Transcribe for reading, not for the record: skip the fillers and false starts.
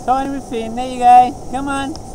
Time to be fin. There you go. Come on.